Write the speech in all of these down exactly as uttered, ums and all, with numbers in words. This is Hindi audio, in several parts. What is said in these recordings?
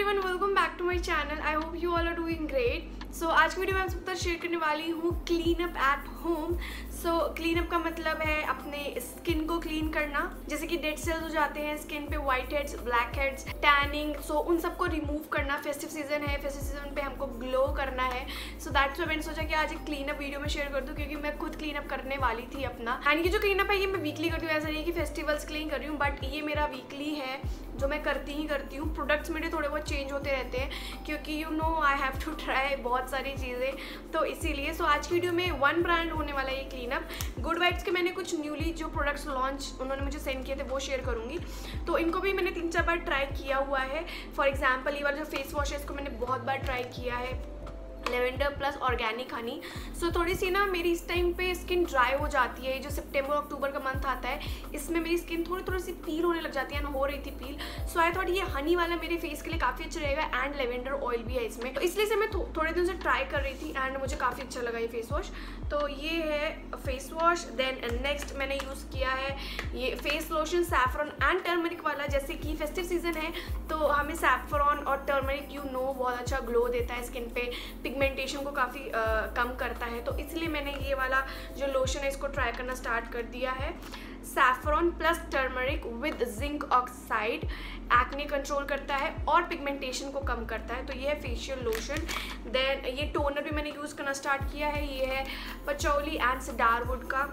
Everyone, welcome back to my channel. I hope you all are doing great. So आज की वीडियो में आप सबके साथ शेयर करने वाली हूँ clean up at home. So clean up का मतलब है अपने स्किन को क्लीन करना, जैसे कि डेड सेल्स हो जाते हैं स्किन पे, white heads, black heads, tanning, so so, उन सबको रिमूव करना। फेस्टिव सीजन है, फेस्टिव सीजन पे हमको ग्लो करना है। सो दैट्स व्हाई मैंने सोचा कि आज एक क्लीन अप वीडियो में शेयर कर दूँ, क्योंकि मैं खुद क्लीन अप करने वाली थी अपना। एंड ये जो क्लीन अप है ये मैं वीकली करती हूँ, ऐसा नहीं है कि फेस्टिवल्स क्लीन कर रही हूँ, बट ये मेरा वीकली है जो मैं करती ही करती हूँ। प्रोडक्ट्स मेरे थोड़े बहुत चेंज होते रहते हैं, क्योंकि you know I have to try बहुत सारी चीज़ें, तो इसीलिए सो so, आज की वीडियो में वन ब्रांड होने वाला है ये क्लीन अप। गुड वाइब्स के मैंने कुछ न्यूली जो प्रोडक्ट्स लॉन्च उन्होंने मुझे सेंड किए थे वो शेयर करूँगी। तो इनको भी मैंने तीन चार बार ट्राई किया हुआ है। फॉर एग्जाम्पल ये वाला जो फेस वॉश है इसको मैंने बहुत बार ट्राई किया है, lavender plus organic honey. So थोड़ी सी ना मेरी इस टाइम पे स्किन ड्राई हो जाती है, जो सितंबर अक्टूबर का मंथ आता है इसमें मेरी स्किन थोड़ी थोड़ी सी पील होने लग जाती है ना, हो रही थी पील। सो आई थॉट ये हनी वाला मेरे फेस के लिए काफ़ी अच्छा रहेगा, एंड लेवेंडर ऑयल भी है इसमें, तो इसलिए से मैं थो, थोड़े दिन से ट्राई कर रही थी एंड मुझे काफ़ी अच्छा लगा ये फेस वॉश। तो ये है फेस वॉश। देन नेक्स्ट मैंने यूज़ किया है ये face lotion saffron and turmeric वाला। जैसे कि फेस्टिव सीजन है तो हमें सैफरॉन और टर्मरिक यू नो बहुत अच्छा ग्लो देता है स्किन पे, पिगमेंटेशन को काफ़ी कम करता है, तो इसलिए मैंने ये वाला जो लोशन है इसको ट्राई करना स्टार्ट कर दिया है। Saffron plus turmeric with zinc oxide, acne control करता है और पिगमेंटेशन को कम करता है, तो ये है फेशियल लोशन। देन ये टोनर भी मैंने यूज़ करना स्टार्ट किया है, ये है पचौली एंड सडारवुड का।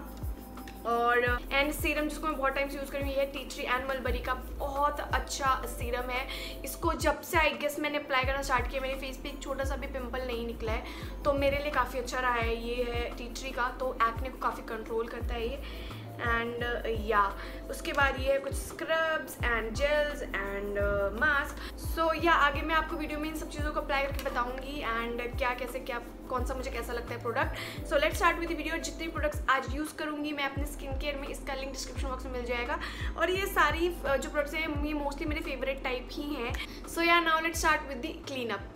और एंड सीरम जिसको मैं बहुत टाइम से यूज़ कर रही हूँ ये है टी ट्री एंड मलबरी का, बहुत अच्छा सीरम है। इसको जब से आई गेस मैंने अप्लाई करना स्टार्ट किया मेरे फेस पे एक छोटा सा भी पिंपल नहीं निकला है, तो मेरे लिए काफ़ी अच्छा रहा है। ये है टी ट्री का, तो एक्ने को काफ़ी कंट्रोल करता है ये। एंड या uh, उसके बाद ये है कुछ scrubs and gels and mask. So या आगे मैं आपको वीडियो में इन सब चीज़ों को अप्लाई करके बताऊंगी एंड क्या कैसे क्या कौन सा मुझे कैसा लगता है product. So let's start with the video. जितने प्रोडक्ट्स आज यूज़ करूंगी मैं अपने स्किन केयर में, इसका लिंक डिस्क्रिप्शन बॉक्स में मिल जाएगा, और ये सारी जो प्रोडक्ट्स हैं ये मोस्टली मेरे फेवरेट टाइप ही हैं। So yeah now let's start with the clean up.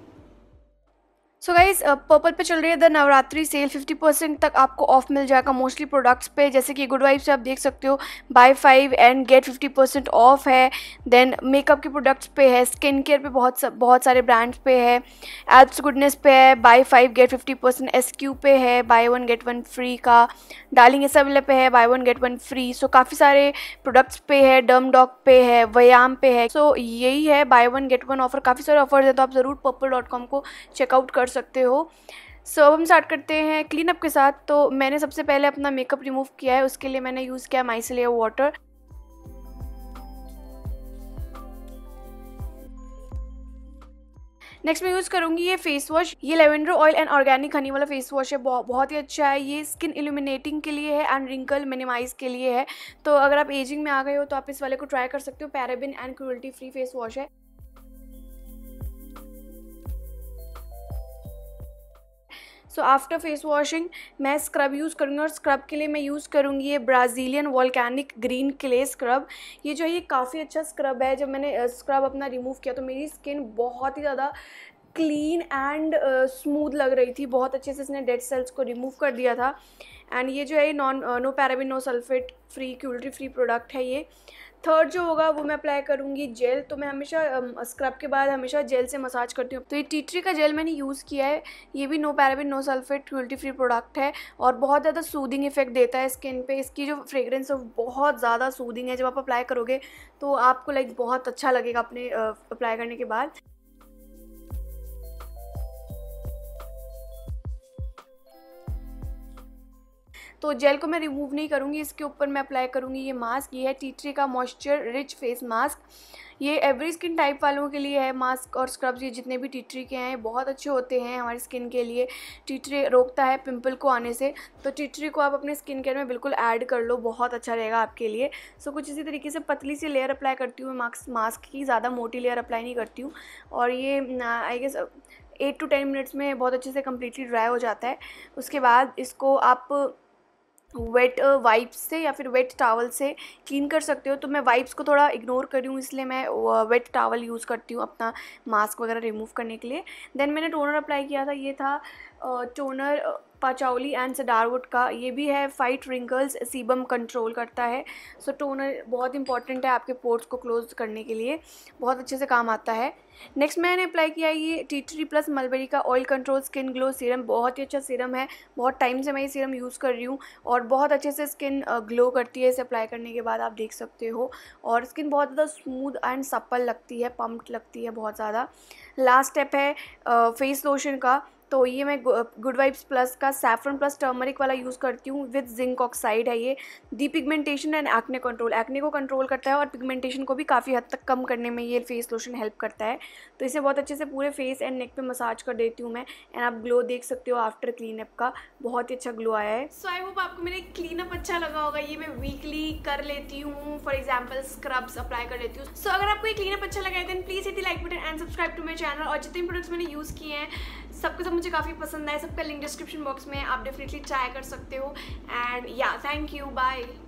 So guys Purplle पे चल रही है the Navratri sale, fifty percent तक आपको ऑफ मिल जाएगा मोस्टली प्रोडक्ट्स पे। जैसे कि गुड वाइब्स से आप देख सकते हो buy five and get fifty percent off है। देन मेकअप के प्रोडक्ट्स पे है, स्किन केयर पे बहुत सा, बहुत सारे ब्रांड्स पे है, एब्स गुडनेस पे है buy five get fifty percent, S Q पे है by one get one free का, डार्लिंग एसएवले पे है बाय वन गेट वन फ्री। सो काफ़ी सारे प्रोडक्ट्स पे है, डर्म डॉक पे है, व्यायाम पे है। सो so, यही है by one get one offer, काफ़ी सारे ऑफर्स है, तो आप ज़रूर पर्पल डॉट कॉम को चेकआउट कर सकते हो। सो so, अब हम स्टार्ट करते हैं क्लीन अप के साथ। तो मैंने सबसे पहले अपना मेकअप रिमूव किया है, उसके लिए मैंने यूज़ किया माइसेलिया वाटर। नेक्स्ट मैं यूज़ करूँगी ये फेस वॉश, ये lavender oil and organic honey वाला फेस वॉश है, बहुत ही अच्छा है। ये स्किन इल्यूमिनेटिंग के लिए है एंड रिंकल मिनिमाइज के लिए है, तो अगर आप एजिंग में आ गए हो तो आप इस वाले को ट्राई कर सकते हो। Paraben and cruelty free face wash है। सो आफ्टर फेस वॉशिंग मैं स्क्रब यूज़ करूँगी, और स्क्रब के लिए मैं यूज़ करूँगी ये Brazilian volcanic green clay scrub. ये जो है ये काफ़ी अच्छा स्क्रब है। जब मैंने स्क्रब अपना रिमूव किया तो मेरी स्किन बहुत ही ज़्यादा क्लीन एंड स्मूथ लग रही थी, बहुत अच्छे से इसने डेड सेल्स को रिमूव कर दिया था। एंड ये जो है non no paraben no sulphate free cruelty free product है ये। थर्ड जो होगा वो मैं अप्लाई करूँगी जेल। तो मैं हमेशा स्क्रब के बाद हमेशा जेल से मसाज करती हूँ, तो ये टी ट्री का जेल मैंने यूज़ किया है। ये भी no paraben no sulphate cruelty free product है और बहुत ज़्यादा सूदिंग इफेक्ट देता है स्किन पे। इसकी जो फ्रेग्रेंस है बहुत ज़्यादा सूदिंग है, जब आप अप्लाई करोगे तो आपको लाइक बहुत अच्छा लगेगा अपने अप्लाई करने के बाद। तो जेल को मैं रिमूव नहीं करूँगी, इसके ऊपर मैं अप्लाई करूँगी ये मास्क। ये है टी ट्री का मॉइस्चर रिच फेस मास्क। ये एवरी स्किन टाइप वालों के लिए है मास्क और स्क्रब्स, ये जितने भी टी ट्री के हैं बहुत अच्छे होते हैं हमारी स्किन के लिए। टी ट्री रोकता है पिंपल को आने से, तो टी ट्री को आप अपने स्किन केयर में बिल्कुल ऐड कर लो, बहुत अच्छा रहेगा आपके लिए। सो कुछ इसी तरीके से पतली सी लेयर अप्लाई करती हूँ मैं मास्क मास्क की, ज़्यादा मोटी लेयर अप्लाई नहीं करती हूँ। और ये I guess eight to ten minutes में बहुत अच्छे से कम्प्लीटली ड्राई हो जाता है। उसके बाद इसको आप वेट वाइप्स से या फिर वेट टावल से क्लीन कर सकते हो। तो मैं वाइप्स को थोड़ा इग्नोर कर रही हूँ, इसलिए मैं वेट टावल यूज़ करती हूँ अपना मास्क वगैरह रिमूव करने के लिए। देन मैंने टोनर अप्लाई किया था, ये था टोनर पाचाओली एंड सडारवुड का, ये भी है फाइट रिंकल्स सीबम कंट्रोल करता है। सो टोनर बहुत इंपॉर्टेंट है आपके पोर्स को क्लोज करने के लिए, बहुत अच्छे से काम आता है। नेक्स्ट मैंने अप्लाई किया ये टी ट्री प्लस मलबरी का oil control skin glow serum. बहुत ही अच्छा सीरम है, बहुत टाइम से मैं ये सीरम यूज़ कर रही हूँ और बहुत अच्छे से स्किन ग्लो करती है इसे अप्लाई करने के बाद, आप देख सकते हो। और स्किन बहुत ज़्यादा स्मूथ एंड सप्पल लगती है, पम्प्ड लगती है बहुत ज़्यादा। लास्ट स्टेप है फेस लोशन का, तो ये मैं गुड वाइब्स प्लस का सैफरन प्लस टर्मरिक वाला यूज़ करती हूँ विद जिंक ऑक्साइड है ये। Depigmentation and acne control, acne को कंट्रोल करता है और पिगमेंटेशन को भी काफ़ी हद तक कम करने में ये फेस लोशन हेल्प करता है। तो इसे बहुत अच्छे से पूरे फेस एंड नेक पे मसाज कर देती हूँ मैं, एंड आप ग्लो देख सकते हो आफ्टर क्लीन अप का, बहुत ही अच्छा ग्लो आया है। सो आई होप आपको मेरा क्लीन अप अच्छा लगा होगा। ये मैं वीकली कर लेती हूँ, फॉर एग्जाम्पल स्क्रब्स अप्लाई कर लेती हूँ। सो so, अगर आपको ये क्लीन अप अच्छा लगा है then please hit the like button and subscribe to my channel. और जितने प्रोडक्ट्स मैंने यूज़ किए हैं सबके सब मुझे काफ़ी पसंद आए, सबका लिंक डिस्क्रिप्शन बॉक्स में, आप डेफिनेटली ट्राई कर सकते हो। एंड या थैंक यू, बाय।